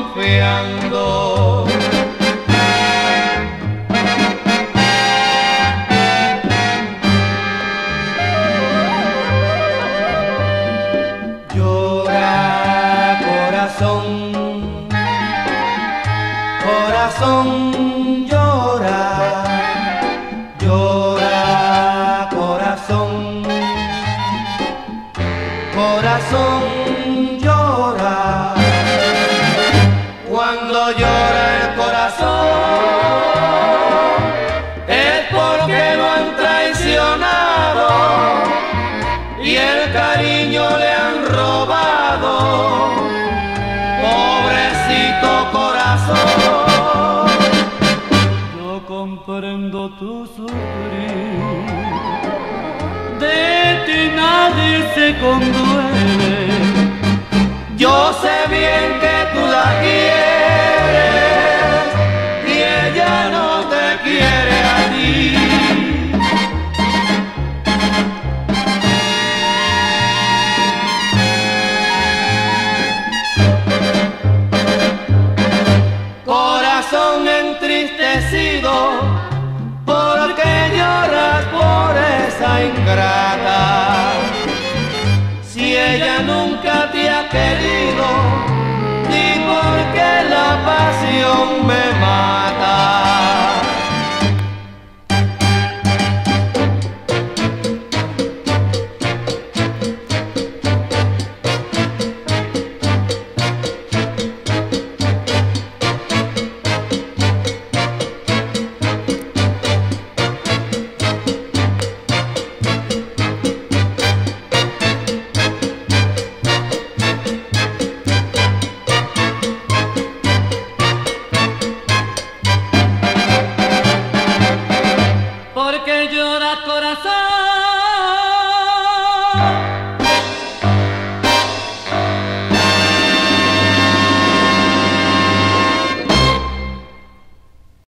confiando. Llora, corazón, corazón, llora, llora, corazón, corazón, llora. Cuando llora el corazón es porque lo han traicionado y el cariño le han robado. Pobrecito corazón, yo comprendo tu sufrir, de ti nadie se conduele. Yo sé bien que tú la quieres y ella no te quiere a ti. Corazón entristecido, porque lloras por esa ingrata. Si ella nunca te ha querido, ni porque la pasión me mata. Porque llora corazón.